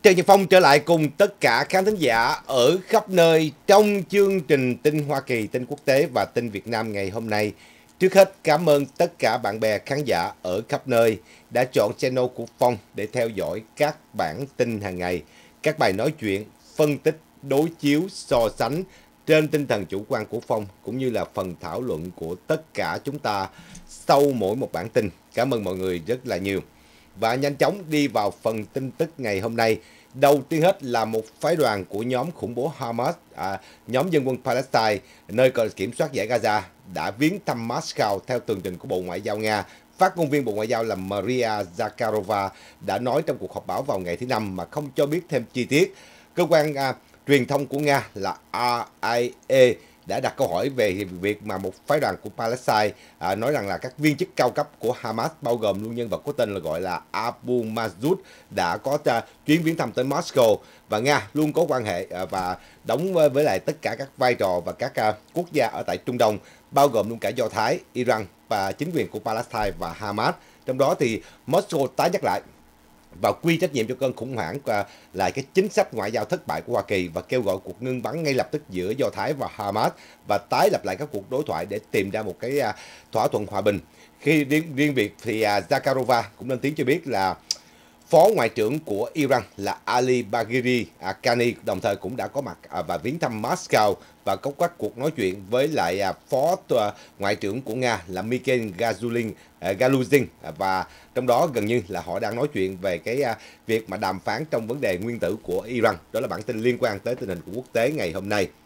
Trần Nhật Phong trở lại cùng tất cả khán thính giả ở khắp nơi trong chương trình tin Hoa Kỳ, tin quốc tế và tin Việt Nam ngày hôm nay. Trước hết, cảm ơn tất cả bạn bè khán giả ở khắp nơi đã chọn channel của Phong để theo dõi các bản tin hàng ngày, các bài nói chuyện, phân tích, đối chiếu, so sánh trên tinh thần chủ quan của Phong cũng như là phần thảo luận của tất cả chúng ta sau mỗi một bản tin. Cảm ơn mọi người rất là nhiều. Và nhanh chóng đi vào phần tin tức ngày hôm nay. Đầu tiên hết là một phái đoàn của nhóm khủng bố Hamas, nhóm dân quân Palestine, nơi còn kiểm soát giải Gaza, đã viếng thăm Moscow theo tường trình của Bộ Ngoại giao Nga. Phát ngôn viên Bộ Ngoại giao là Maria Zakharova đã nói trong cuộc họp báo vào ngày thứ Năm mà không cho biết thêm chi tiết. Cơ quan truyền thông của Nga là RIA đã đặt câu hỏi về việc mà một phái đoàn của Palestine nói rằng là các viên chức cao cấp của Hamas bao gồm luôn nhân vật có tên là gọi là Abu Mazoud đã có chuyến viếng thăm tới Moscow, và Nga luôn có quan hệ và đóng với lại tất cả các vai trò và các quốc gia ở tại Trung Đông, bao gồm luôn cả Do Thái, Iran và chính quyền của Palestine và Hamas. Trong đó thì Moscow tái nhắc lại và quy trách nhiệm cho cơn khủng hoảng là cái chính sách ngoại giao thất bại của Hoa Kỳ và kêu gọi cuộc ngưng bắn ngay lập tức giữa Do Thái và Hamas và tái lập lại các cuộc đối thoại để tìm ra một cái thỏa thuận hòa bình. Khi riêng việc thì Zakharova cũng lên tiếng cho biết là Phó Ngoại trưởng của Iran là Ali Bagheri Kani đồng thời cũng đã có mặt và viếng thăm Moscow và có các cuộc nói chuyện với lại Phó Ngoại trưởng của Nga là Mikhail Galuzin, và trong đó gần như là họ đang nói chuyện về cái việc mà đàm phán trong vấn đề nguyên tử của Iran. Đó là bản tin liên quan tới tình hình của quốc tế ngày hôm nay.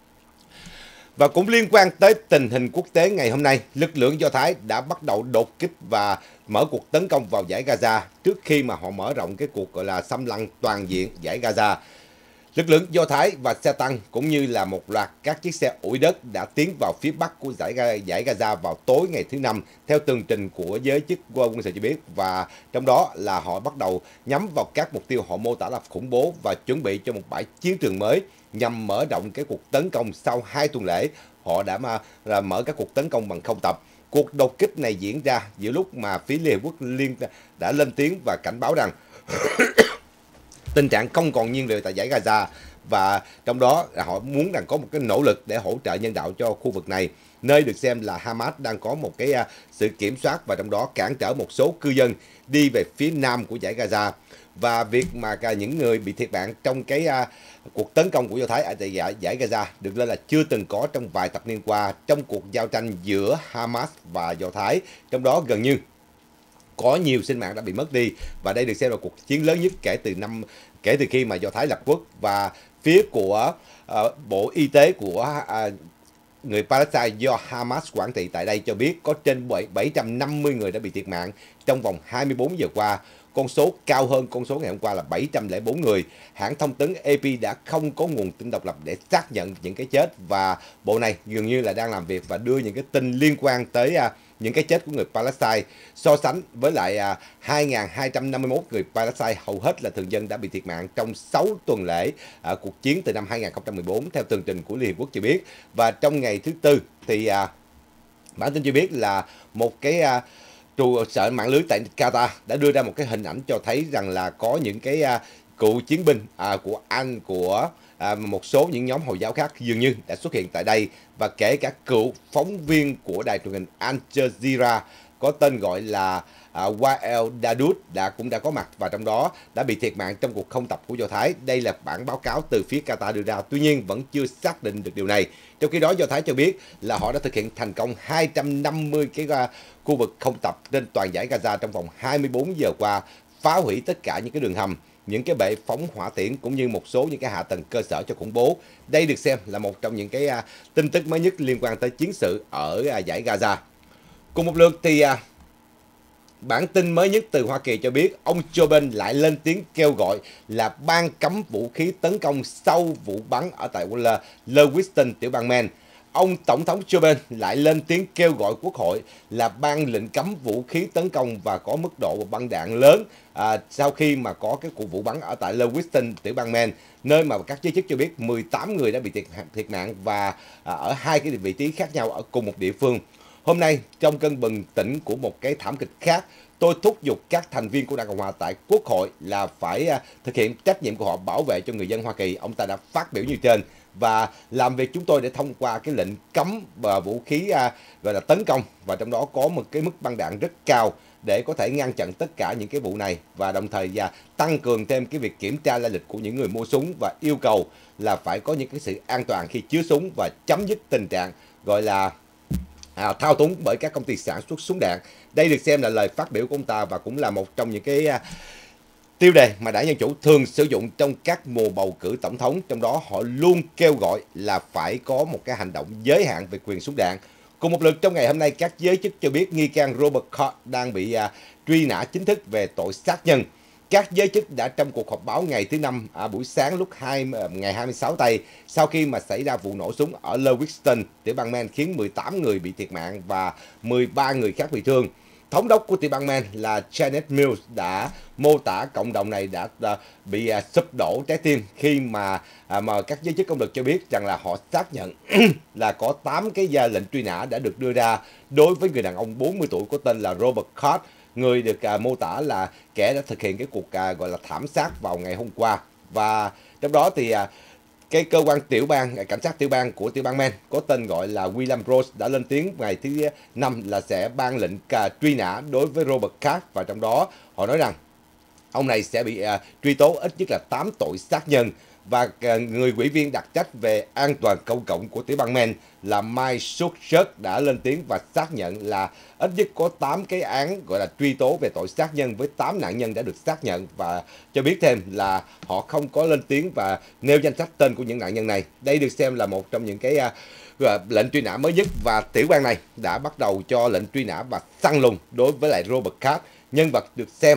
Và cũng liên quan tới tình hình quốc tế ngày hôm nay, lực lượng Do Thái đã bắt đầu đột kích và mở cuộc tấn công vào giải Gaza trước khi mà họ mở rộng cái cuộc gọi là xâm lăng toàn diện giải Gaza. Lực lượng Do Thái và xe tăng cũng như là một loạt các chiếc xe ủi đất đã tiến vào phía bắc của giải Gaza vào tối ngày thứ Năm theo tường trình của giới chức quân sự cho biết, và trong đó là họ bắt đầu nhắm vào các mục tiêu họ mô tả là khủng bố và chuẩn bị cho một bãi chiến trường mới nhằm mở rộng cái cuộc tấn công sau 2 tuần lễ. Họ đã mở các cuộc tấn công bằng không tập. Cuộc đột kích này diễn ra giữa lúc mà phía Liên Hợp Quốc đã lên tiếng và cảnh báo rằng tình trạng không còn nhiên liệu tại giải Gaza, và trong đó là họ muốn rằng có một cái nỗ lực để hỗ trợ nhân đạo cho khu vực này, nơi được xem là Hamas đang có một cái sự kiểm soát và trong đó cản trở một số cư dân đi về phía nam của giải Gaza. Và việc mà những người bị thiệt mạng trong cái cuộc tấn công của Do Thái ở tại giải Gaza được lên là chưa từng có trong vài thập niên qua trong cuộc giao tranh giữa Hamas và Do Thái, trong đó gần như có nhiều sinh mạng đã bị mất đi, và đây được xem là cuộc chiến lớn nhất kể từ khi mà Do Thái lập quốc. Và phía của Bộ Y tế của người Palestine do Hamas quản trị tại đây cho biết có trên 750 người đã bị thiệt mạng trong vòng 24 giờ qua. Con số cao hơn con số ngày hôm qua là 704 người. Hãng thông tấn AP đã không có nguồn tin độc lập để xác nhận những cái chết, và bộ này dường như là đang làm việc và đưa những cái tin liên quan tới những cái chết của người Palestine, so sánh với lại 2.251 người Palestine, hầu hết là thường dân đã bị thiệt mạng trong 6 tuần lễ cuộc chiến từ năm 2014 theo tường trình của Liên Hợp Quốc cho biết. Và trong ngày thứ Tư thì bản tin cho biết là một cái trụ sở mạng lưới tại Qatar đã đưa ra một cái hình ảnh cho thấy rằng là có những cái cựu chiến binh của Anh, của một số những nhóm Hồi giáo khác dường như đã xuất hiện tại đây, và kể cả cựu phóng viên của đài truyền hình Al Jazeera có tên gọi là Wael Dawood cũng đã có mặt, và trong đó đã bị thiệt mạng trong cuộc không tập của Do Thái. Đây là bản báo cáo từ phía Qatar đưa ra, tuy nhiên vẫn chưa xác định được điều này. Trong khi đó Do Thái cho biết là họ đã thực hiện thành công 250 cái khu vực không tập trên toàn giải Gaza trong vòng 24 giờ qua, phá hủy tất cả những cái đường hầm, những cái bệ phóng hỏa tiễn cũng như một số những cái hạ tầng cơ sở cho khủng bố. Đây được xem là một trong những cái tin tức mới nhất liên quan tới chiến sự ở giải Gaza. Cùng một lượt thì bản tin mới nhất từ Hoa Kỳ cho biết ông Joe Biden lại lên tiếng kêu gọi là ban cấm vũ khí tấn công sau vụ bắn ở tại Lewiston, tiểu bang Maine. Ông Tổng thống Joe Biden lại lên tiếng kêu gọi Quốc hội là ban lệnh cấm vũ khí tấn công và có mức độ băng đạn lớn sau khi mà có cái cuộc vụ bắn ở tại Lewiston, tiểu bang Maine, nơi mà các giới chức cho biết 18 người đã bị thiệt mạng và ở 2 cái vị trí khác nhau ở cùng một địa phương. Hôm nay, trong cơn bừng tỉnh của một cái thảm kịch khác, tôi thúc giục các thành viên của Đảng Cộng Hòa tại Quốc hội là phải thực hiện trách nhiệm của họ bảo vệ cho người dân Hoa Kỳ. Ông ta đã phát biểu như trên và làm việc chúng tôi để thông qua cái lệnh cấm vũ khí gọi là tấn công, và trong đó có một cái mức băng đạn rất cao để có thể ngăn chặn tất cả những cái vụ này, và đồng thời tăng cường thêm cái việc kiểm tra lai lịch của những người mua súng và yêu cầu là phải có những cái sự an toàn khi chứa súng và chấm dứt tình trạng gọi là thao túng bởi các công ty sản xuất súng đạn. Đây được xem là lời phát biểu của ông ta và cũng là một trong những cái tiêu đề mà Đảng Dân Chủ thường sử dụng trong các mùa bầu cử tổng thống, trong đó họ luôn kêu gọi là phải có một cái hành động giới hạn về quyền súng đạn. Cùng một lượt trong ngày hôm nay, các giới chức cho biết nghi can Robert Card đang bị truy nã chính thức về tội sát nhân. Các giới chức đã trong cuộc họp báo ngày thứ Năm buổi sáng lúc ngày 26 tây, sau khi mà xảy ra vụ nổ súng ở Lewiston, tiểu bang Maine khiến 18 người bị thiệt mạng và 13 người khác bị thương. Thống đốc của tiểu bang Maine là Janet Mills đã mô tả cộng đồng này đã bị sụp đổ trái tim khi mà các giới chức công lực cho biết rằng là họ xác nhận là có 8 cái lệnh truy nã đã được đưa ra đối với người đàn ông 40 tuổi có tên là Robert Card, người được mô tả là kẻ đã thực hiện cái cuộc gọi là thảm sát vào ngày hôm qua. Và trong đó thì cái cơ quan cảnh sát tiểu bang của tiểu bang Maine có tên gọi là William Rose đã lên tiếng ngày thứ Năm là sẽ ban lệnh truy nã đối với Robert Card, và trong đó họ nói rằng ông này sẽ bị truy tố ít nhất là 8 tội sát nhân. Và người ủy viên đặc trách về an toàn công cộng của tiểu bang Maine là Mike Schuster đã lên tiếng và xác nhận là ít nhất có 8 cái án gọi là truy tố về tội sát nhân với 8 nạn nhân đã được xác nhận, và cho biết thêm là họ không có lên tiếng và nêu danh sách tên của những nạn nhân này. Đây được xem là một trong những cái lệnh truy nã mới nhất, và tiểu bang này đã bắt đầu cho lệnh truy nã và săn lùng đối với lại Robert Card, nhân vật được xem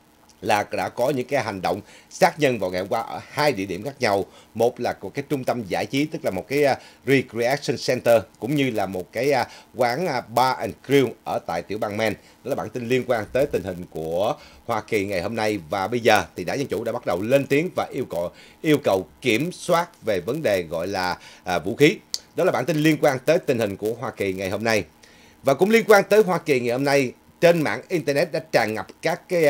là đã có những cái hành động sát nhân vào ngày hôm qua ở 2 địa điểm khác nhau. Một là một cái trung tâm giải trí, tức là một cái recreation center, cũng như là một cái quán bar and grill ở tại tiểu bang Maine. Đó là bản tin liên quan tới tình hình của Hoa Kỳ ngày hôm nay. Và bây giờ thì Đảng Dân Chủ đã bắt đầu lên tiếng và yêu cầu kiểm soát về vấn đề gọi là vũ khí. Đó là bản tin liên quan tới tình hình của Hoa Kỳ ngày hôm nay. Và cũng liên quan tới Hoa Kỳ ngày hôm nay, trên mạng Internet đã tràn ngập các cái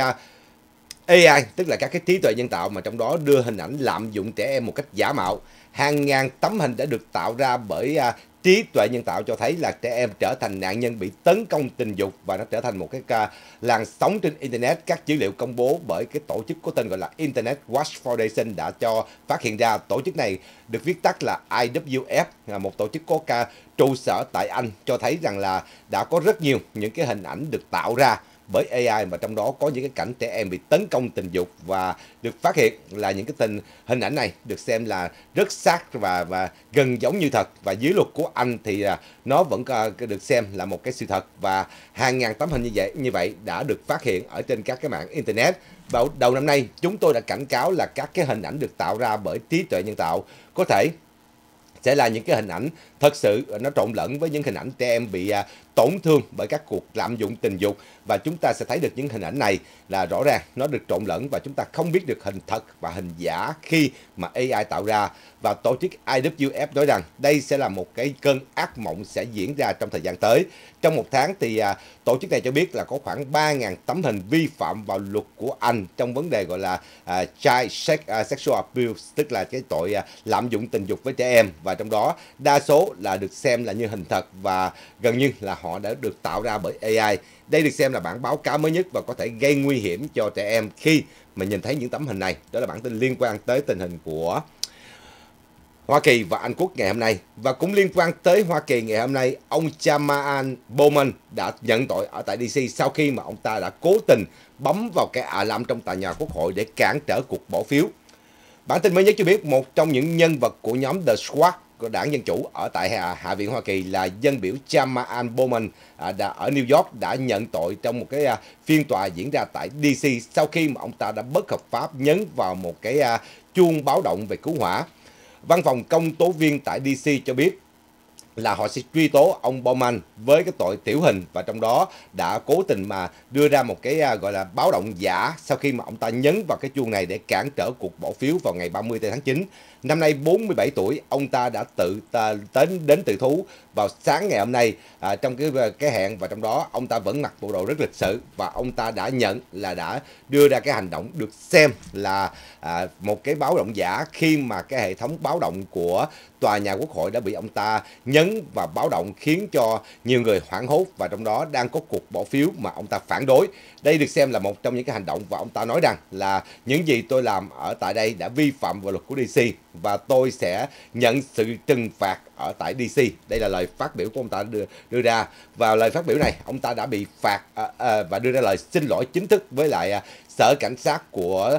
AI, tức là các cái trí tuệ nhân tạo mà trong đó đưa hình ảnh lạm dụng trẻ em một cách giả mạo. Hàng ngàn tấm hình đã được tạo ra bởi trí tuệ nhân tạo cho thấy là trẻ em trở thành nạn nhân bị tấn công tình dục, và nó trở thành một cái làn sóng trên Internet. Các dữ liệu công bố bởi cái tổ chức có tên gọi là Internet Watch Foundation đã cho phát hiện ra. Tổ chức này được viết tắt là IWF, một tổ chức có trụ sở tại Anh, cho thấy rằng là đã có rất nhiều những cái hình ảnh được tạo ra bởi AI, mà trong đó có những cái cảnh trẻ em bị tấn công tình dục, và được phát hiện là những cái hình ảnh này được xem là rất sát và gần giống như thật. Và dưới luật của Anh thì nó vẫn được xem là một cái sự thật, và hàng ngàn tấm hình như vậy đã được phát hiện ở trên các cái mạng Internet. Vào đầu năm nay, chúng tôi đã cảnh cáo là các cái hình ảnh được tạo ra bởi trí tuệ nhân tạo có thể sẽ là những cái hình ảnh thật sự nó trộn lẫn với những hình ảnh trẻ em bị tổn thương bởi các cuộc lạm dụng tình dục, và chúng ta sẽ thấy được những hình ảnh này là rõ ràng nó được trộn lẫn và chúng ta không biết được hình thật và hình giả khi mà AI tạo ra. Và tổ chức IWF nói rằng đây sẽ là một cái cơn ác mộng sẽ diễn ra trong thời gian tới. Trong một tháng thì tổ chức này cho biết là có khoảng 3.000 tấm hình vi phạm vào luật của Anh trong vấn đề gọi là child sexual abuse, tức là cái tội lạm dụng tình dục với trẻ em, và trong đó đa số là được xem là như hình thật và gần như là họ đã được tạo ra bởi AI. Đây được xem là bản báo cáo mới nhất và có thể gây nguy hiểm cho trẻ em khi mà nhìn thấy những tấm hình này. Đó là bản tin liên quan tới tình hình của Hoa Kỳ và Anh Quốc ngày hôm nay. Và cũng liên quan tới Hoa Kỳ ngày hôm nay, ông Jamal Bowman đã nhận tội ở tại DC sau khi mà ông ta đã cố tình bấm vào cái alarm trong tòa nhà Quốc hội để cản trở cuộc bỏ phiếu. Bản tin mới nhất cho biết một trong những nhân vật của nhóm The Squad của Đảng Dân Chủ ở tại Hạ viện Hoa Kỳ là dân biểu Jamal Bowman ở New York đã nhận tội trong một cái phiên tòa diễn ra tại DC sau khi mà ông ta đã bất hợp pháp nhấn vào một cái chuông báo động về cứu hỏa. Văn phòng công tố viên tại DC cho biết là họ sẽ truy tố ông Bowman với cái tội tiểu hình, và trong đó đã cố tình mà đưa ra một cái gọi là báo động giả sau khi mà ông ta nhấn vào cái chuông này để cản trở cuộc bỏ phiếu vào ngày 30 tháng 9. Năm nay 47 tuổi, ông ta đã đến tự thú vào sáng ngày hôm nay trong cái hẹn, và trong đó ông ta vẫn mặc bộ đồ rất lịch sự, và ông ta đã nhận là đã đưa ra cái hành động được xem là một cái báo động giả, khi mà cái hệ thống báo động của tòa nhà Quốc hội đã bị ông ta nhấn và báo động, khiến cho nhiều người hoảng hốt, và trong đó đang có cuộc bỏ phiếu mà ông ta phản đối. Đây được xem là một trong những cái hành động, và ông ta nói rằng là những gì tôi làm ở tại đây đã vi phạm vào luật của DC, và tôi sẽ nhận sự trừng phạt ở tại DC. Đây là lời phát biểu của ông ta đưa ra. Và lời phát biểu này, ông ta đã bị phạt và đưa ra lời xin lỗi chính thức với lại sở cảnh sát của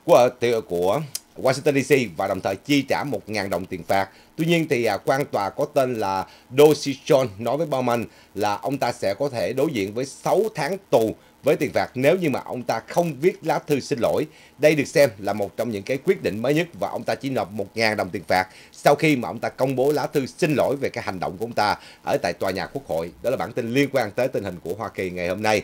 Washington DC, và đồng thời chi trả 1.000 đồng tiền phạt. Tuy nhiên thì quan tòa có tên là Dorsey John nói với Bowman là ông ta sẽ có thể đối diện với 6 tháng tù với tiền phạt nếu như mà ông ta không viết lá thư xin lỗi. Đây được xem là một trong những cái quyết định mới nhất, và ông ta chỉ nộp 1.000 đồng tiền phạt sau khi mà ông ta công bố lá thư xin lỗi về cái hành động của ông ta ở tại tòa nhà Quốc hội. Đó là bản tin liên quan tới tình hình của Hoa Kỳ ngày hôm nay.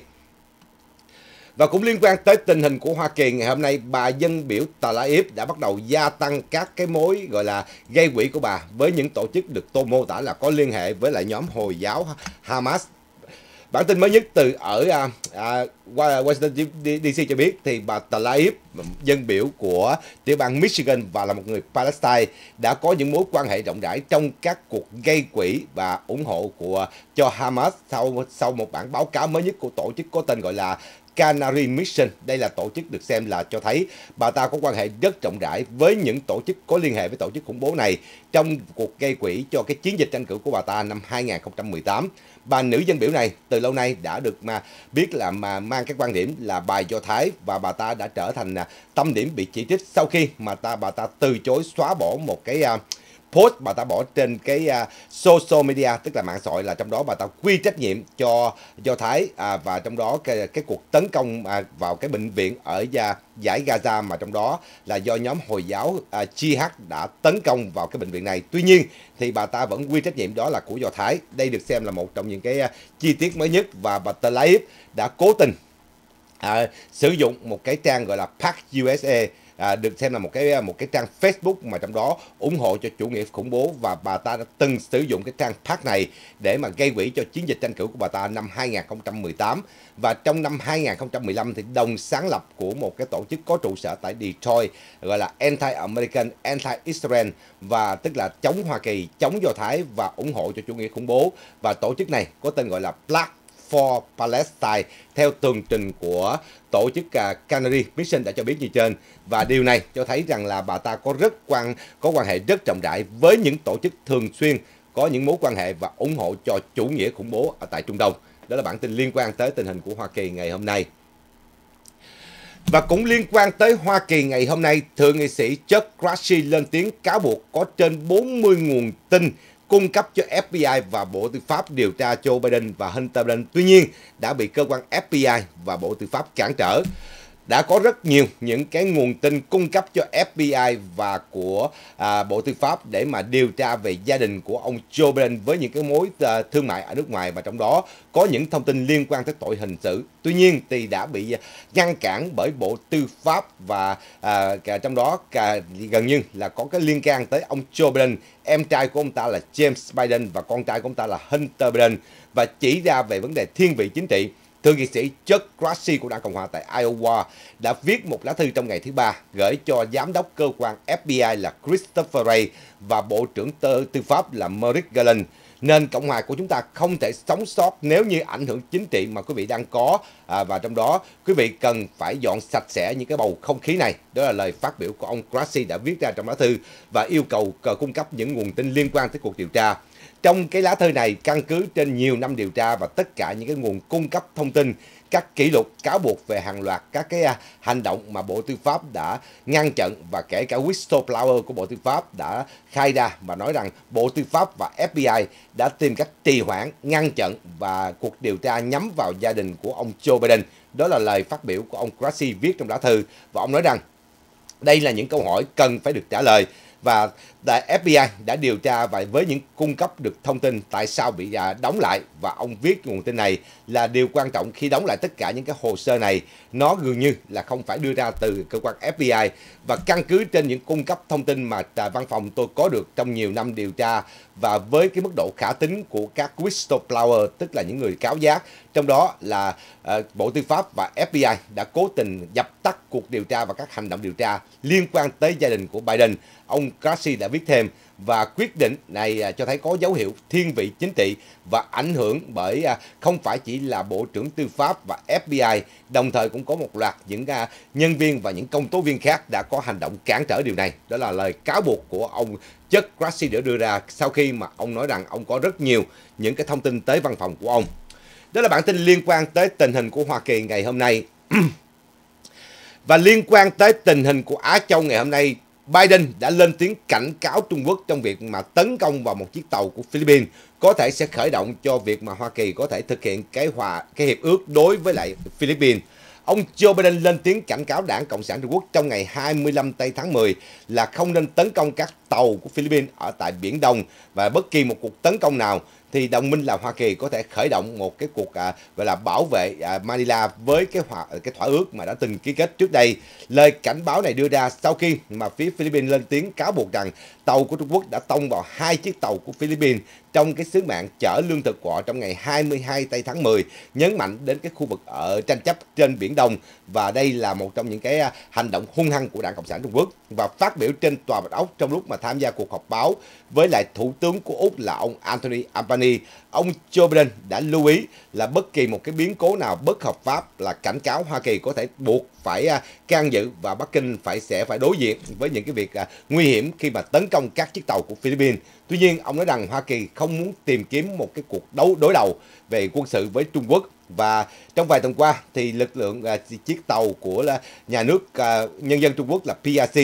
Và cũng liên quan tới tình hình của Hoa Kỳ ngày hôm nay, bà dân biểu Tlaib đã bắt đầu gia tăng các cái mối gọi là gây quỹ của bà với những tổ chức được mô tả là có liên hệ với lại nhóm Hồi giáo Hamas. Bản tin mới nhất từ ở Washington DC cho biết thì bà Tlaib, dân biểu của tiểu bang Michigan và là một người Palestine, đã có những mối quan hệ rộng rãi trong các cuộc gây quỹ và ủng hộ cho Hamas sau một bản báo cáo mới nhất của tổ chức có tên gọi là Canary Mission. Đây là tổ chức được xem là cho thấy bà ta có quan hệ rất rộng rãi với những tổ chức có liên hệ với tổ chức khủng bố này trong cuộc gây quỹ cho cái chiến dịch tranh cử của bà ta năm 2018. Bà nữ dân biểu này từ lâu nay đã được biết là mang cái quan điểm là bài Do Thái, và bà ta đã trở thành tâm điểm bị chỉ trích sau khi mà bà ta từ chối xóa bỏ một cái post bà ta bỏ trên cái social media, tức là mạng xã hội, là trong đó bà ta quy trách nhiệm cho Do Thái và trong đó cái cuộc tấn công vào cái bệnh viện ở giải Gaza, mà trong đó là do nhóm Hồi giáo Jihad đã tấn công vào cái bệnh viện này. Tuy nhiên thì bà ta vẫn quy trách nhiệm đó là của Do Thái. Đây được xem là một trong những cái chi tiết mới nhất, và bà Tlaib đã cố tình sử dụng một cái trang gọi là Pax USA, được xem là một cái trang Facebook mà trong đó ủng hộ cho chủ nghĩa khủng bố, và bà ta đã từng sử dụng cái trang Pax này để mà gây quỹ cho chiến dịch tranh cử của bà ta năm 2018. Và trong năm 2015 thì đồng sáng lập của một cái tổ chức có trụ sở tại Detroit gọi là Anti-American, Anti-Israel, và tức là chống Hoa Kỳ, chống Do Thái và ủng hộ cho chủ nghĩa khủng bố. Và tổ chức này có tên gọi là Black for Palestine theo tường trình của tổ chức Canary Mission đã cho biết như trên. Và điều này cho thấy rằng là bà ta có quan hệ rất rộng rãi với những tổ chức thường xuyên có những mối quan hệ và ủng hộ cho chủ nghĩa khủng bố ở tại Trung Đông. Đó là bản tin liên quan tới tình hình của Hoa Kỳ ngày hôm nay. Và cũng liên quan tới Hoa Kỳ ngày hôm nay, Thượng nghị sĩ Chuck Grassley lên tiếng cáo buộc có trên 40 nguồn tin cung cấp cho FBI và Bộ Tư pháp điều tra Joe Biden và Hunter Biden. Tuy nhiên, đã bị cơ quan FBI và Bộ Tư pháp cản trở. Đã có rất nhiều những cái nguồn tin cung cấp cho FBI và của Bộ Tư pháp để mà điều tra về gia đình của ông Joe Biden với những cái mối thương mại ở nước ngoài, và trong đó có những thông tin liên quan tới tội hình sự. Tuy nhiên thì đã bị ngăn cản bởi Bộ Tư pháp, và trong đó gần như là có cái liên can tới ông Joe Biden, em trai của ông ta là James Biden và con trai của ông ta là Hunter Biden, và chỉ ra về vấn đề thiên vị chính trị. Thượng nghị sĩ Chuck Grassley của Đảng Cộng hòa tại Iowa đã viết một lá thư trong ngày thứ Ba gửi cho giám đốc cơ quan FBI là Christopher Wray và Bộ trưởng Tư pháp là Merrick Garland. Nền Cộng hòa của chúng ta không thể sống sót nếu như ảnh hưởng chính trị mà quý vị đang có, và trong đó quý vị cần phải dọn sạch sẽ những cái bầu không khí này. Đó là lời phát biểu của ông Grassley đã viết ra trong lá thư, và yêu cầu cung cấp những nguồn tin liên quan tới cuộc điều tra. Trong cái lá thư này, căn cứ trên nhiều năm điều tra và tất cả những cái nguồn cung cấp thông tin, các kỷ lục cáo buộc về hàng loạt các cái hành động mà Bộ Tư pháp đã ngăn chặn, và kể cả whistleblower của Bộ Tư pháp đã khai ra và nói rằng Bộ Tư pháp và FBI đã tìm cách trì hoãn, ngăn chặn và cuộc điều tra nhắm vào gia đình của ông Joe Biden. Đó là lời phát biểu của ông Grassley viết trong lá thư, và ông nói rằng đây là những câu hỏi cần phải được trả lời, Và tại FBI đã điều tra và với những cung cấp được thông tin tại sao bị đóng lại, và ông viết nguồn tin này là điều quan trọng khi đóng lại tất cả những cái hồ sơ này, nó gần như là không phải đưa ra từ cơ quan FBI, và căn cứ trên những cung cấp thông tin mà văn phòng tôi có được trong nhiều năm điều tra, và với cái mức độ khả tín của các whistleblower, tức là những người cáo giác, trong đó là Bộ Tư pháp và FBI đã cố tình dập tắt cuộc điều tra và các hành động điều tra liên quan tới gia đình của Biden. Ông Garcia đã viết thêm, và quyết định này cho thấy có dấu hiệu thiên vị chính trị và ảnh hưởng bởi không phải chỉ là Bộ trưởng Tư pháp và FBI, đồng thời cũng có một loạt những nhân viên và những công tố viên khác đã có hành động cản trở điều này. Đó là lời cáo buộc của ông Chuck Grassley đã đưa ra sau khi mà ông nói rằng ông có rất nhiều những cái thông tin tới văn phòng của ông. Đó là bản tin liên quan tới tình hình của Hoa Kỳ ngày hôm nay. Và liên quan tới tình hình của Á Châu ngày hôm nay, Biden đã lên tiếng cảnh cáo Trung Quốc trong việc mà tấn công vào một chiếc tàu của Philippines, có thể sẽ khởi động cho việc mà Hoa Kỳ có thể thực hiện cái hiệp ước đối với lại Philippines. Ông Joe Biden lên tiếng cảnh cáo Đảng Cộng sản Trung Quốc trong ngày 25 tây tháng 10 là không nên tấn công các tàu của Philippines ở tại Biển Đông, và bất kỳ một cuộc tấn công nào thì đồng minh là Hoa Kỳ có thể khởi động một cái cuộc gọi là bảo vệ Manila với cái thỏa ước mà đã từng ký kết trước đây. Lời cảnh báo này đưa ra sau khi mà phía Philippines lên tiếng cáo buộc rằng tàu của Trung Quốc đã tông vào hai chiếc tàu của Philippines trong cái sứ mạng chở lương thực của họ trong ngày 22 tây tháng 10, nhấn mạnh đến cái khu vực ở tranh chấp trên Biển Đông, và đây là một trong những cái hành động hung hăng của Đảng Cộng sản Trung Quốc. Và phát biểu trên Tòa Bạch Ốc trong lúc mà tham gia cuộc họp báo với lại Thủ tướng của Úc là ông Anthony Albanese, ông Joe Biden đã lưu ý là bất kỳ một cái biến cố nào bất hợp pháp là cảnh cáo Hoa Kỳ có thể buộc phải can dự, và Bắc Kinh sẽ phải đối diện với những cái việc nguy hiểm khi mà tấn công các chiếc tàu của Philippines. Tuy nhiên, ông nói rằng Hoa Kỳ không muốn tìm kiếm một cái cuộc đối đầu về quân sự với Trung Quốc. Và trong vài tuần qua thì lực lượng chiếc tàu của nhà nước nhân dân Trung Quốc là PRC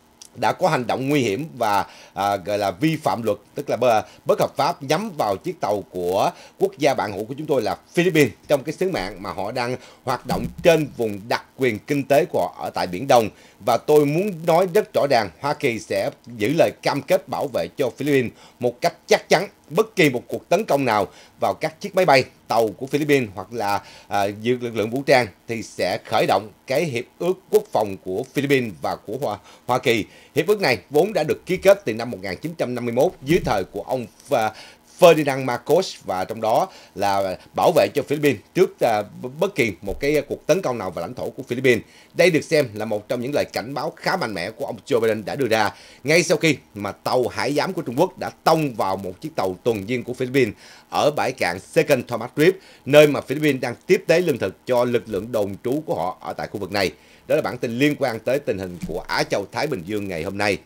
đã có hành động nguy hiểm và gọi là vi phạm luật, tức là bất hợp pháp, nhắm vào chiếc tàu của quốc gia bạn hữu của chúng tôi là Philippines trong cái sứ mạng mà họ đang hoạt động trên vùng đặc quyền kinh tế của họ ở tại Biển Đông. Và tôi muốn nói rất rõ ràng, Hoa Kỳ sẽ giữ lời cam kết bảo vệ cho Philippines một cách chắc chắn. Bất kỳ một cuộc tấn công nào vào các chiếc máy bay, tàu của Philippines hoặc là lực lượng vũ trang thì sẽ khởi động cái hiệp ước quốc phòng của Philippines và của Hoa Kỳ. Hiệp ước này vốn đã được ký kết từ năm 1951 dưới thời của ông Ferdinand Marcos, và trong đó là bảo vệ cho Philippines trước bất kỳ một cái cuộc tấn công nào vào lãnh thổ của Philippines. Đây được xem là một trong những lời cảnh báo khá mạnh mẽ của ông Joe Biden đã đưa ra ngay sau khi mà tàu hải giám của Trung Quốc đã tông vào một chiếc tàu tuần duyên của Philippines ở bãi cạn Second Thomas Reef, nơi mà Philippines đang tiếp tế lương thực cho lực lượng đồn trú của họ ở tại khu vực này. Đó là bản tin liên quan tới tình hình của Á Châu Thái Bình Dương ngày hôm nay.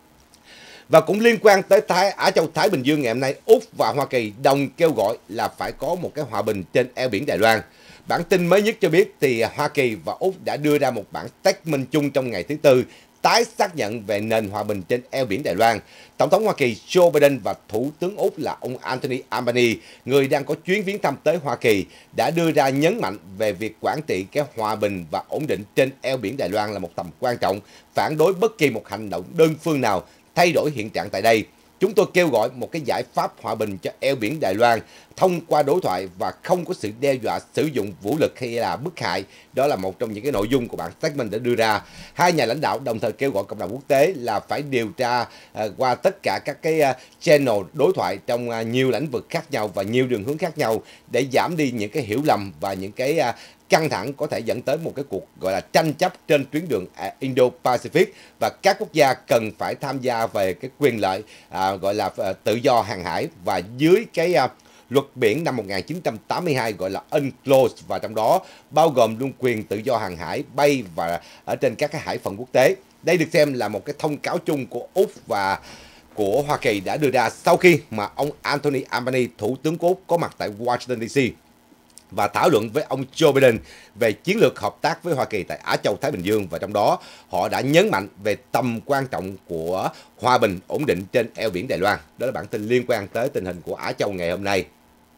Và cũng liên quan tới Á Châu Thái Bình Dương ngày hôm nay, Úc và Hoa Kỳ đồng kêu gọi là phải có một cái hòa bình trên eo biển Đài Loan. Bản tin mới nhất cho biết thì Hoa Kỳ và Úc đã đưa ra một bản statement chung trong ngày thứ Tư tái xác nhận về nền hòa bình trên eo biển Đài Loan. Tổng thống Hoa Kỳ Joe Biden và Thủ tướng Úc là ông Anthony Albanese, người đang có chuyến viếng thăm tới Hoa Kỳ, đã đưa ra nhấn mạnh về việc quản trị cái hòa bình và ổn định trên eo biển Đài Loan là một tầm quan trọng, phản đối bất kỳ một hành động đơn phương nào thay đổi hiện trạng tại đây. Chúng tôi kêu gọi một cái giải pháp hòa bình cho eo biển Đài Loan thông qua đối thoại và không có sự đe dọa sử dụng vũ lực hay là bức hại. Đó là một trong những cái nội dung của bản statement đã đưa ra. Hai nhà lãnh đạo đồng thời kêu gọi cộng đồng quốc tế là phải điều tra qua tất cả các cái channel đối thoại trong nhiều lĩnh vực khác nhau và nhiều đường hướng khác nhau để giảm đi những cái hiểu lầm và những cái căng thẳng có thể dẫn tới một cái cuộc gọi là tranh chấp trên tuyến đường Indo-Pacific, và các quốc gia cần phải tham gia về cái quyền lợi gọi là tự do hàng hải, và dưới cái luật biển năm 1982 gọi là UNCLOS, và trong đó bao gồm luôn quyền tự do hàng hải bay và ở trên các cái hải phận quốc tế. Đây được xem là một cái thông cáo chung của Úc và của Hoa Kỳ đã đưa ra sau khi mà ông Anthony Albanese, Thủ tướng của Úc, có mặt tại Washington DC và thảo luận với ông Joe Biden về chiến lược hợp tác với Hoa Kỳ tại Á Châu Thái Bình Dương, và trong đó họ đã nhấn mạnh về tầm quan trọng của hòa bình ổn định trên eo biển Đài Loan. Đó là bản tin liên quan tới tình hình của Á Châu ngày hôm nay.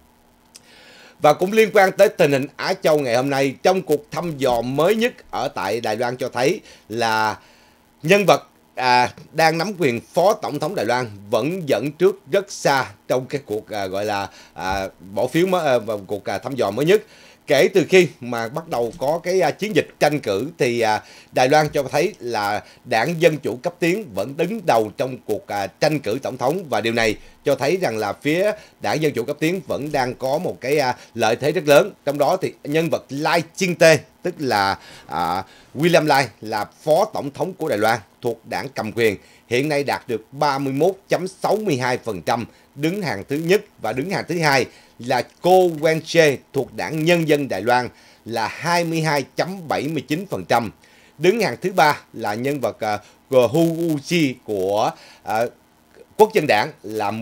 Và cũng liên quan tới tình hình Á Châu ngày hôm nay, trong cuộc thăm dò mới nhất ở tại Đài Loan cho thấy là nhân vật đang nắm quyền Phó Tổng thống Đài Loan vẫn dẫn trước rất xa trong cái cuộc gọi là bỏ phiếu vào cuộc thăm dò mới nhất. Kể từ khi mà bắt đầu có cái chiến dịch tranh cử thì Đài Loan cho thấy là đảng Dân Chủ cấp tiến vẫn đứng đầu trong cuộc tranh cử tổng thống, và điều này cho thấy rằng là phía đảng Dân Chủ cấp tiến vẫn đang có một cái lợi thế rất lớn. Trong đó thì nhân vật Lai Ching-te, tức là William Lai, là Phó Tổng thống của Đài Loan thuộc đảng cầm quyền, hiện nay đạt được 31.62%, đứng hàng thứ nhất, và đứng hàng thứ hai là cô Wen-che thuộc đảng Nhân dân Đài Loan là 22.79%. Đứng hàng thứ ba là nhân vật Hu Uchi của Quốc dân đảng là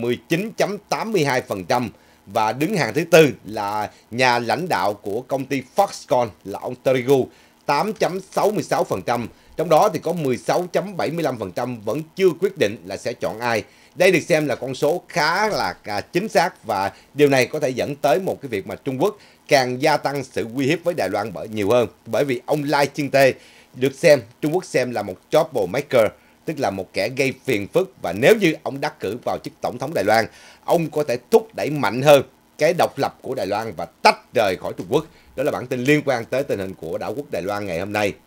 19.82%. Và đứng hàng thứ tư là nhà lãnh đạo của công ty Foxconn là ông Terigu, 8.66%. Trong đó thì có 16.75% vẫn chưa quyết định là sẽ chọn ai. Đây được xem là con số khá là chính xác, và điều này có thể dẫn tới một cái việc mà Trung Quốc càng gia tăng sự uy hiếp với Đài Loan nhiều hơn. Bởi vì ông Lai Ching-te được Trung Quốc xem là một troublemaker, tức là một kẻ gây phiền phức, và nếu như ông đắc cử vào chức tổng thống Đài Loan, ông có thể thúc đẩy mạnh hơn cái độc lập của Đài Loan và tách rời khỏi Trung Quốc. Đó là bản tin liên quan tới tình hình của đảo quốc Đài Loan ngày hôm nay.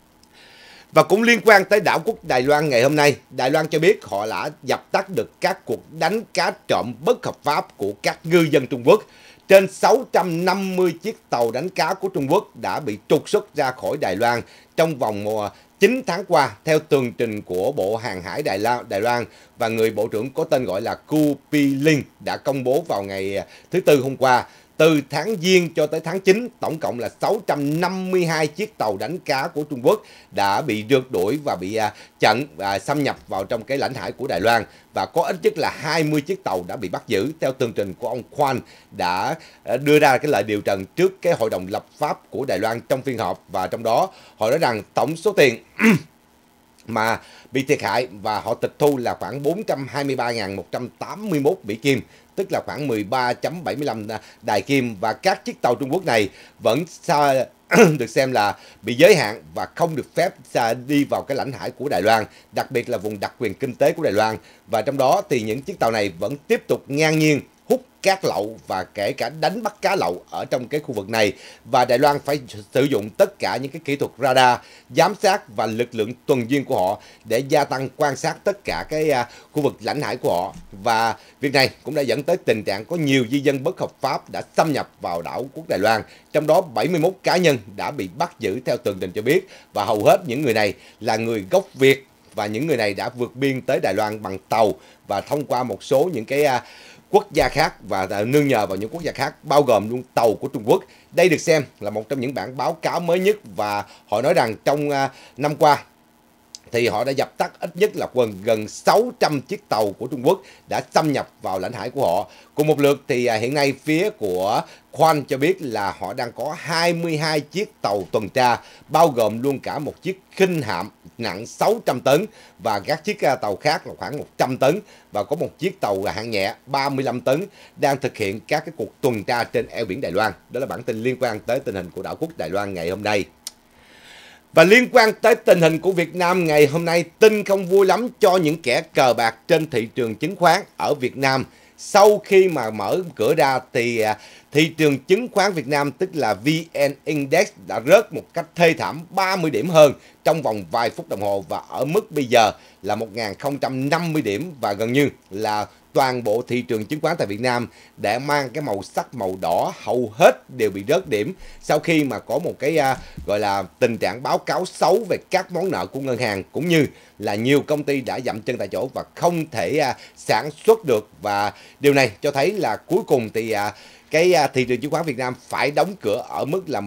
Và cũng liên quan tới đảo quốc Đài Loan ngày hôm nay, Đài Loan cho biết họ đã dập tắt được các cuộc đánh cá trộm bất hợp pháp của các ngư dân Trung Quốc. Trên 650 chiếc tàu đánh cá của Trung Quốc đã bị trục xuất ra khỏi Đài Loan trong vòng 9 tháng qua, theo tường trình của Bộ Hàng hải Đài Loan, và người Bộ trưởng có tên gọi là Ku Pi Linh đã công bố vào ngày thứ Tư hôm qua. Từ tháng Giêng cho tới tháng 9, tổng cộng là 652 chiếc tàu đánh cá của Trung Quốc đã bị rượt đuổi và bị chặn xâm nhập vào trong cái lãnh hải của Đài Loan, và có ít nhất là 20 chiếc tàu đã bị bắt giữ, theo tường trình của ông Quan đã đưa ra cái lời điều trần trước cái Hội đồng lập pháp của Đài Loan trong phiên họp. Và trong đó họ nói rằng tổng số tiền mà bị thiệt hại và họ tịch thu là khoảng 423.181 Mỹ Kim, tức là khoảng 13.75 đài kim, và các chiếc tàu Trung Quốc này vẫn được xem là bị giới hạn và không được phép đi vào cái lãnh hải của Đài Loan, đặc biệt là vùng đặc quyền kinh tế của Đài Loan. Và trong đó thì những chiếc tàu này vẫn tiếp tục ngang nhiên hút cát lậu và kể cả đánh bắt cá lậu ở trong cái khu vực này, và Đài Loan phải sử dụng tất cả những cái kỹ thuật radar giám sát và lực lượng tuần duyên của họ để gia tăng quan sát tất cả cái khu vực lãnh hải của họ. Và việc này cũng đã dẫn tới tình trạng có nhiều di dân bất hợp pháp đã xâm nhập vào đảo quốc Đài Loan, trong đó 71 cá nhân đã bị bắt giữ theo tường trình cho biết, và hầu hết những người này là người gốc Việt, và những người này đã vượt biên tới Đài Loan bằng tàu và thông qua một số những cái quốc gia khác, và nương nhờ vào những quốc gia khác bao gồm luôn tàu của Trung Quốc. Đây được xem là một trong những bản báo cáo mới nhất, và họ nói rằng trong năm qua thì họ đã dập tắt ít nhất là gần 600 chiếc tàu của Trung Quốc đã xâm nhập vào lãnh hải của họ. Cùng một lượt thì hiện nay phía của Khoan cho biết là họ đang có 22 chiếc tàu tuần tra, bao gồm luôn cả một chiếc khinh hạm nặng 600 tấn và các chiếc tàu khác là khoảng 100 tấn, và có một chiếc tàu hạng nhẹ 35 tấn đang thực hiện các cái cuộc tuần tra trên eo biển Đài Loan. Đó là bản tin liên quan tới tình hình của đảo quốc Đài Loan ngày hôm nay. Và liên quan tới tình hình của Việt Nam ngày hôm nay, tin không vui lắm cho những kẻ cờ bạc trên thị trường chứng khoán ở Việt Nam. Sau khi mà mở cửa ra thì thị trường chứng khoán Việt Nam, tức là VN Index, đã rớt một cách thê thảm 30 điểm hơn trong vòng vài phút đồng hồ, và ở mức bây giờ là 1.050 điểm, và gần như là toàn bộ thị trường chứng khoán tại Việt Nam đã mang cái màu sắc màu đỏ, hầu hết đều bị rớt điểm sau khi mà có một cái gọi là tình trạng báo cáo xấu về các món nợ của ngân hàng, cũng như là nhiều công ty đã dậm chân tại chỗ và không thể sản xuất được. Và điều này cho thấy là cuối cùng thì cái thị trường chứng khoán Việt Nam phải đóng cửa ở mức là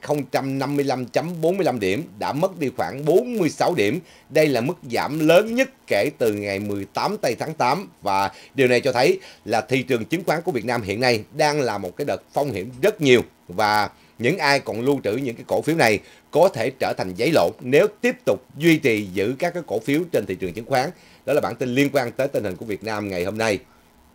1.055.45 điểm, đã mất đi khoảng 46 điểm. Đây là mức giảm lớn nhất kể từ ngày 18 tây tháng 8, và điều này cho thấy là thị trường chứng khoán của Việt Nam hiện nay đang là một cái đợt phong hiểm rất nhiều, và những ai còn lưu trữ những cái cổ phiếu này có thể trở thành giấy lộn nếu tiếp tục duy trì giữ các cái cổ phiếu trên thị trường chứng khoán. Đó là bản tin liên quan tới tình hình của Việt Nam ngày hôm nay.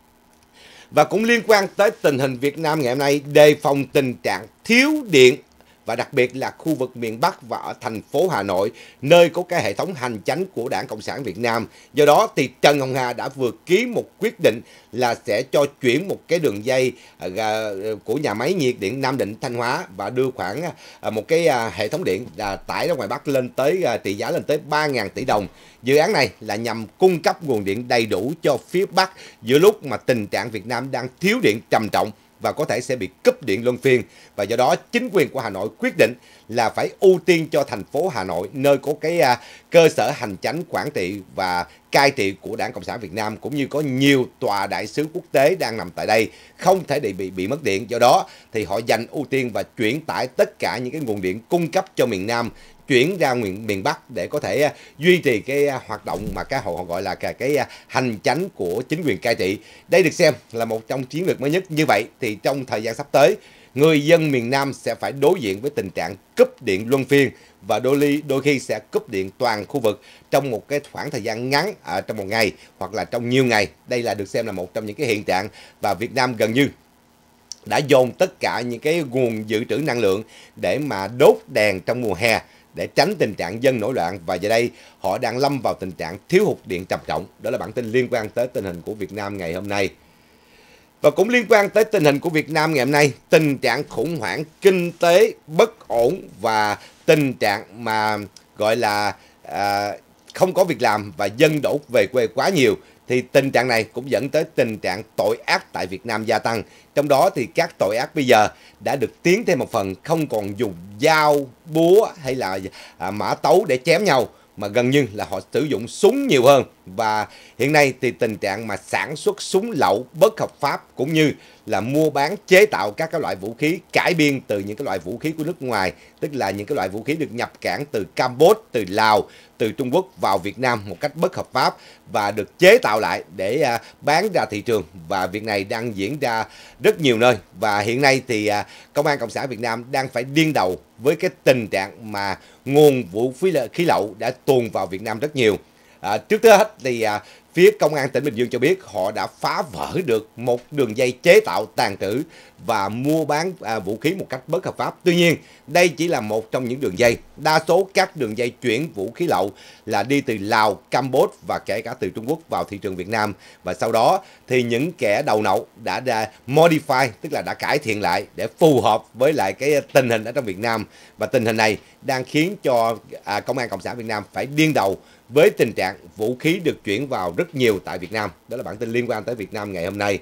Và cũng liên quan tới tình hình Việt Nam ngày hôm nay, đề phòng tình trạng thiếu điện và đặc biệt là khu vực miền Bắc và ở thành phố Hà Nội, nơi có cái hệ thống hành chánh của Đảng Cộng sản Việt Nam. Do đó thì Trần Hồng Hà đã vừa ký một quyết định là sẽ cho chuyển một cái đường dây của nhà máy nhiệt điện Nam Định Thanh Hóa và đưa khoảng một cái hệ thống điện tải ra ngoài Bắc lên tới trị giá lên tới 3.000 tỷ đồng. Dự án này là nhằm cung cấp nguồn điện đầy đủ cho phía Bắc giữa lúc mà tình trạng Việt Nam đang thiếu điện trầm trọng và có thể sẽ bị cúp điện luân phiên. Và do đó chính quyền của Hà Nội quyết định là phải ưu tiên cho thành phố Hà Nội, nơi có cái cơ sở hành chánh quản trị và cai trị của Đảng Cộng sản Việt Nam, cũng như có nhiều tòa đại sứ quốc tế đang nằm tại đây, không thể bị mất điện. Do đó thì họ dành ưu tiên và chuyển tải tất cả những cái nguồn điện cung cấp cho miền Nam, chuyển ra miền Bắc để có thể duy trì cái hoạt động mà họ gọi là cái hành chánh của chính quyền cai trị. Đây được xem là một trong chiến lược mới nhất. Như vậy thì trong thời gian sắp tới, người dân miền Nam sẽ phải đối diện với tình trạng cúp điện luân phiên và đôi khi sẽ cúp điện toàn khu vực trong một cái khoảng thời gian ngắn, trong một ngày hoặc là trong nhiều ngày. Đây là được xem là một trong những cái hiện trạng, và Việt Nam gần như đã dồn tất cả những cái nguồn dự trữ năng lượng để mà đốt đèn trong mùa hè để tránh tình trạng dân nổi loạn, và giờ đây họ đang lâm vào tình trạng thiếu hụt điện trầm trọng. Đó là bản tin liên quan tới tình hình của Việt Nam ngày hôm nay. Và cũng liên quan tới tình hình của Việt Nam ngày hôm nay, tình trạng khủng hoảng kinh tế bất ổn và tình trạng mà gọi là không có việc làm và dân đổ về quê quá nhiều, thì tình trạng này cũng dẫn tới tình trạng tội ác tại Việt Nam gia tăng. Trong đó thì các tội ác bây giờ đã được tiến thêm một phần, không còn dùng dao, búa hay là mã tấu để chém nhau, mà gần như là họ sử dụng súng nhiều hơn. Và hiện nay thì tình trạng mà sản xuất súng lậu bất hợp pháp cũng như là mua bán chế tạo các cái loại vũ khí cải biên từ những cái loại vũ khí của nước ngoài, tức là những cái loại vũ khí được nhập cảng từ Campuchia, từ Lào, từ Trung Quốc vào Việt Nam một cách bất hợp pháp và được chế tạo lại để bán ra thị trường. Và việc này đang diễn ra rất nhiều nơi, và hiện nay thì Công an Cộng sản Việt Nam đang phải đương đầu với cái tình trạng mà nguồn vũ khí lậu đã tuồn vào Việt Nam rất nhiều. Trước hết thì phía Công an tỉnh Bình Dương cho biết họ đã phá vỡ được một đường dây chế tạo, tàn trữ và mua bán vũ khí một cách bất hợp pháp. Tuy nhiên, đây chỉ là một trong những đường dây. Đa số các đường dây chuyển vũ khí lậu là đi từ Lào, Campuchia và kể cả từ Trung Quốc vào thị trường Việt Nam. Và sau đó thì những kẻ đầu nậu đã modify, tức là đã cải thiện lại để phù hợp với lại cái tình hình ở trong Việt Nam. Và tình hình này đang khiến cho Công an Cộng sản Việt Nam phải đương đầu với tình trạng vũ khí được chuyển vào rất nhiều tại Việt Nam. Đó là bản tin liên quan tới Việt Nam ngày hôm nay.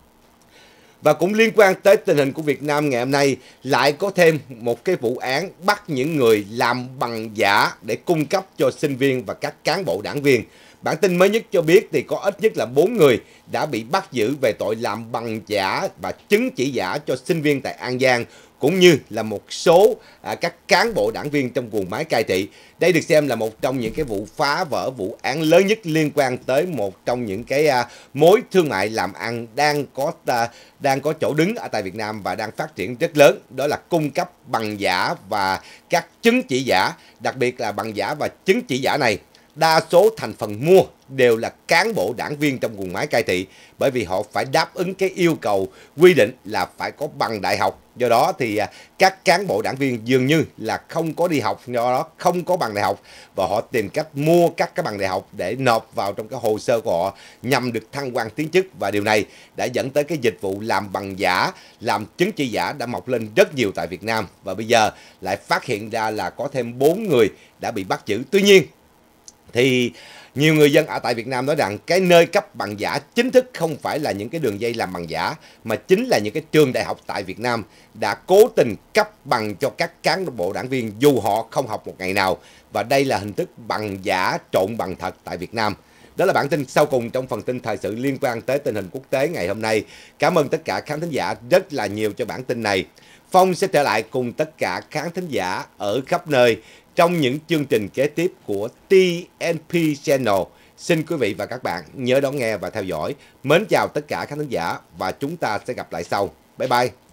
Và cũng liên quan tới tình hình của Việt Nam ngày hôm nay, lại có thêm một cái vụ án bắt những người làm bằng giả để cung cấp cho sinh viên và các cán bộ đảng viên. Bản tin mới nhất cho biết thì có ít nhất là 4 người đã bị bắt giữ về tội làm bằng giả và chứng chỉ giả cho sinh viên tại An Giang, cũng như là một số các cán bộ đảng viên trong guồng máy cai trị. Đây được xem là một trong những cái vụ phá vỡ vụ án lớn nhất liên quan tới một trong những cái mối thương mại làm ăn đang có chỗ đứng ở tại Việt Nam và đang phát triển rất lớn. Đó là cung cấp bằng giả và các chứng chỉ giả, đặc biệt là bằng giả và chứng chỉ giả này. Đa số thành phần mua đều là cán bộ đảng viên trong guồng máy cai trị, bởi vì họ phải đáp ứng cái yêu cầu quy định là phải có bằng đại học. Do đó thì các cán bộ đảng viên dường như là không có đi học, do đó không có bằng đại học, và họ tìm cách mua các cái bằng đại học để nộp vào trong cái hồ sơ của họ nhằm được thăng quan tiến chức. Và điều này đã dẫn tới cái dịch vụ làm bằng giả, làm chứng chỉ giả đã mọc lên rất nhiều tại Việt Nam. Và bây giờ lại phát hiện ra là có thêm 4 người đã bị bắt giữ. Tuy nhiên thì nhiều người dân ở tại Việt Nam nói rằng cái nơi cấp bằng giả chính thức không phải là những cái đường dây làm bằng giả, mà chính là những cái trường đại học tại Việt Nam đã cố tình cấp bằng cho các cán bộ đảng viên dù họ không học một ngày nào. Và đây là hình thức bằng giả trộn bằng thật tại Việt Nam. Đó là bản tin sau cùng trong phần tin thời sự liên quan tới tình hình quốc tế ngày hôm nay. Cảm ơn tất cả khán thính giả rất là nhiều cho bản tin này. Phong sẽ trở lại cùng tất cả khán thính giả ở khắp nơi trong những chương trình kế tiếp của TNP Channel. Xin quý vị và các bạn nhớ đón nghe và theo dõi. Mến chào tất cả khán thính giả và chúng ta sẽ gặp lại sau. Bye bye.